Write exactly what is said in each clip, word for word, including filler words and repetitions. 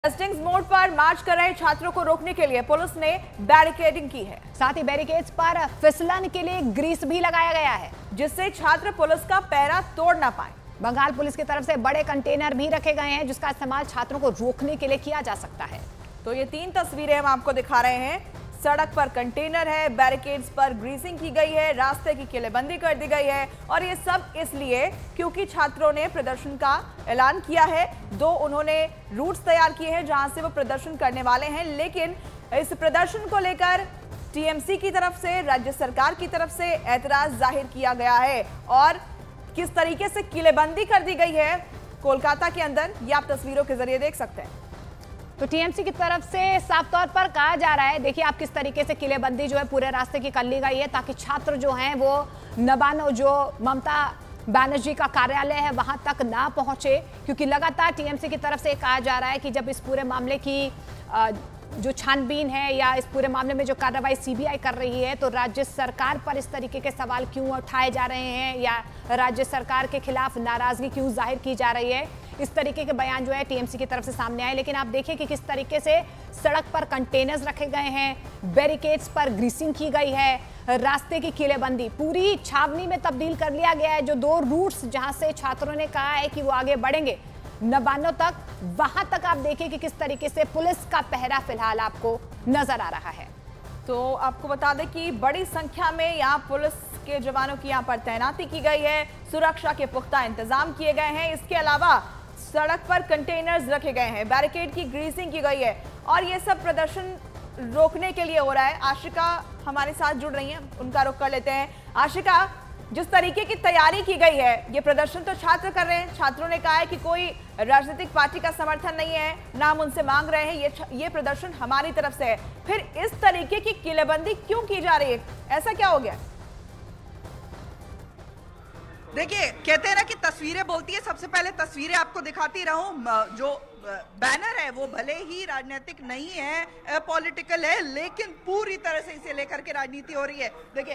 Hastings मोड़ पर मार्च कर रहे छात्रों को रोकने के लिए पुलिस ने बैरिकेडिंग की है। साथ ही बैरिकेड्स पर फिसलन के लिए ग्रीस भी लगाया गया है, जिससे छात्र पुलिस का पैरा तोड़ ना पाए। बंगाल पुलिस की तरफ से बड़े कंटेनर भी रखे गए हैं, जिसका इस्तेमाल छात्रों को रोकने के लिए किया जा सकता है। तो ये तीन तस्वीरें हम आपको दिखा रहे हैं। सड़क पर कंटेनर है, बैरिकेड्स पर ग्रीसिंग की गई है, रास्ते की किलेबंदी कर दी गई है और ये सब इसलिए क्योंकि छात्रों ने प्रदर्शन का ऐलान किया है। दो उन्होंने रूट्स तैयार किए हैं जहां से वो प्रदर्शन करने वाले हैं, लेकिन इस प्रदर्शन को लेकर टीएमसी की तरफ से, राज्य सरकार की तरफ से ऐतराज जाहिर किया गया है और किस तरीके से किलेबंदी कर दी गई है कोलकाता के अंदर, ये आप तस्वीरों के जरिए देख सकते हैं। तो टीएमसी की तरफ से साफ तौर पर कहा जा रहा है, देखिए आप किस तरीके से किलेबंदी जो है पूरे रास्ते की कर ली गई है, ताकि छात्र जो हैं वो नबानो जो ममता बनर्जी का कार्यालय है वहां तक ना पहुंचे, क्योंकि लगातार टीएमसी की तरफ से कहा जा रहा है कि जब इस पूरे मामले की जो छानबीन है या इस पूरे मामले में जो कार्रवाई सीबीआई कर रही है, तो राज्य सरकार पर इस तरीके के सवाल क्यों उठाए जा रहे हैं या राज्य सरकार के खिलाफ नाराजगी क्यों जाहिर की जा रही है, इस तरीके के बयान जो है टीएमसी की तरफ से सामने आए। लेकिन आप देखिए कि किस तरीके से सड़क पर कंटेनर्स रखे गए हैं, बैरिकेड्स पर ग्रीसिंग की गई है, रास्ते की किलेबंदी पूरी छावनी में तब्दील कर लिया गया है। जो दो रूट्स जहां से छात्रों ने कहा है कि वो आगे बढ़ेंगे नबानो तक, वहां तक आप देखिए कि किस तरीके से पुलिस का पहरा फिलहाल आपको नजर आ रहा है। तो आपको बता दें कि बड़ी संख्या में यहाँ पुलिस के जवानों की यहाँ पर तैनाती की गई है, सुरक्षा के पुख्ता इंतजाम किए गए हैं। इसके अलावा सड़क पर कंटेनर्स रखे गए हैं, बैरिकेड की ग्रीसिंग की गई है और ये सब प्रदर्शन रोकने के लिए हो रहा है। आशिका हमारे साथ जुड़ रही हैं, उनका रुख कर लेते हैं। आशिका, जिस तरीके की तैयारी की गई है, ये प्रदर्शन तो छात्र कर रहे हैं, छात्रों ने कहा है कि कोई राजनीतिक पार्टी का समर्थन नहीं है, ना हम उनसे मांग रहे हैं, ये ये प्रदर्शन हमारी तरफ से है, फिर इस तरीके की किलेबंदी क्यों की जा रही है, ऐसा क्या हो गया? देखिए, कहते हैं ना कि तस्वीरें बोलती है। सबसे पहले तस्वीरें आपको दिखाती रहूं। जो बैनर है वो भले ही राजनीतिक नहीं है, पॉलिटिकल है, लेकिन पूरी तरह से इसे लेकर के राजनीति हो रही है। देखिए,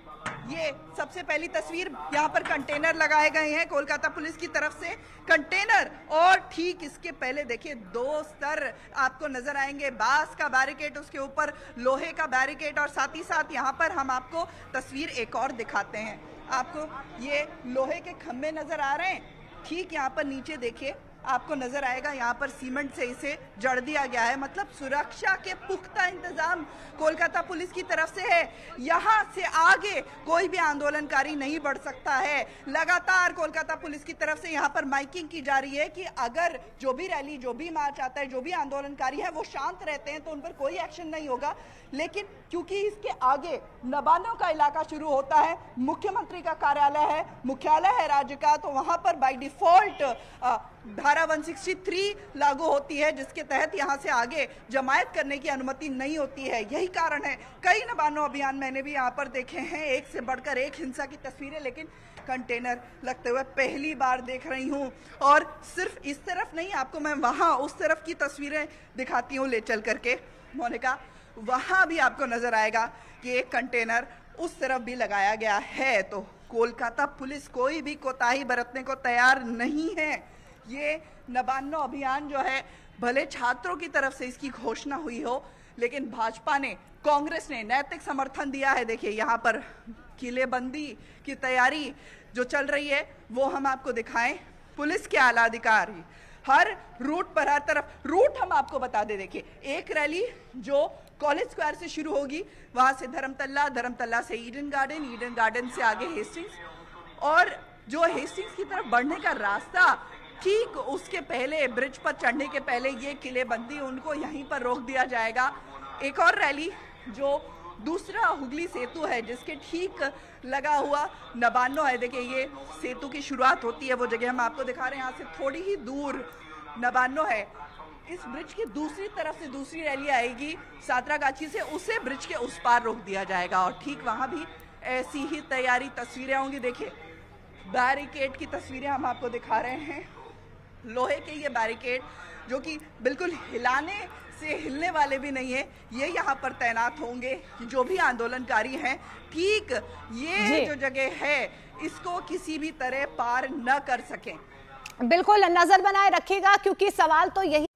ये सबसे पहली तस्वीर, यहाँ पर कंटेनर लगाए गए हैं कोलकाता पुलिस की तरफ से, कंटेनर, और ठीक इसके पहले देखिए दो स्तर आपको नजर आएंगे, बांस का बैरिकेड, उसके ऊपर लोहे का बैरिकेड और साथ ही साथ यहाँ पर हम आपको तस्वीर एक और दिखाते हैं। आपको ये लोहे के खंभे नजर आ रहे हैं, ठीक यहाँ पर नीचे देखिए आपको नजर आएगा, यहाँ पर सीमेंट से इसे जड़ दिया गया है। मतलब सुरक्षा के पुख्ता इंतजाम कोलकाता पुलिस की तरफ से है। यहाँ से आगे कोई भी आंदोलनकारी नहीं बढ़ सकता है। लगातार कोलकाता पुलिस की तरफ से यहाँ पर माइकिंग की जा रही है कि अगर जो भी रैली, जो भी मार्च आता है, जो भी आंदोलनकारी है वो शांत रहते हैं तो उन पर कोई एक्शन नहीं होगा। लेकिन क्योंकि इसके आगे नबानो का इलाका शुरू होता है, मुख्यमंत्री का कार्यालय है, मुख्यालय है राज्य का, तो वहां पर बाय डिफॉल्ट धारा एक सौ तिरसठ लागू होती है, जिसके तहत यहां से आगे जमायत करने की अनुमति नहीं होती है। यही कारण है कई नबानो अभियान मैंने भी यहां पर देखे हैं, एक से बढ़कर एक हिंसा की तस्वीरें, लेकिन कंटेनर लगते हुए पहली बार देख रही हूं। और सिर्फ इस तरफ नहीं, आपको मैं वहां उस तरफ की तस्वीरें दिखाती हूँ ले चल करके मोनिका, वहां भी आपको नजर आएगा कि एक कंटेनर उस तरफ भी लगाया गया है। तो कोलकाता पुलिस कोई भी कोताही बरतने को तैयार नहीं है। ये नबानो अभियान जो है, भले छात्रों की तरफ से इसकी घोषणा हुई हो, लेकिन भाजपा ने, कांग्रेस ने नैतिक समर्थन दिया है। देखिए यहाँ पर किलेबंदी की तैयारी जो चल रही है वो हम आपको दिखाएं। पुलिस के आला अधिकारी हर रूट पर, हर तरफ रूट हम आपको बता दे। देखिए, एक रैली जो कॉलेज स्क्वायर से शुरू होगी, वहां से धर्मतल्ला, धर्मतल्ला से ईडन गार्डन, ईडन गार्डन से आगे हेस्टिंग्स, और जो हेस्टिंग्स की तरफ बढ़ने का रास्ता, ठीक उसके पहले, ब्रिज पर चढ़ने के पहले ये किलेबंदी, उनको यहीं पर रोक दिया जाएगा। एक और रैली जो दूसरा हुगली सेतु है, जिसके ठीक लगा हुआ नबानो है। देखिए, ये सेतु की शुरुआत होती है, वो जगह हम आपको दिखा रहे हैं, यहाँ से थोड़ी ही दूर नबानो है। इस ब्रिज की दूसरी तरफ से दूसरी रैली आएगी सातरागाछी से, उसे ब्रिज के उस पार रोक दिया जाएगा और ठीक वहां भी ऐसी ही तैयारी, तस्वीरें होंगी। देखिए, बैरिकेड की तस्वीरें हम आपको दिखा रहे हैं, लोहे के ये बैरिकेड जो कि बिल्कुल हिलाने से हिलने वाले भी नहीं है, ये यहाँ पर तैनात होंगे। जो भी आंदोलनकारी हैं, ठीक ये जो जगह है, इसको किसी भी तरह पार न कर सकें। बिल्कुल नजर बनाए रखिएगा, क्योंकि सवाल तो यही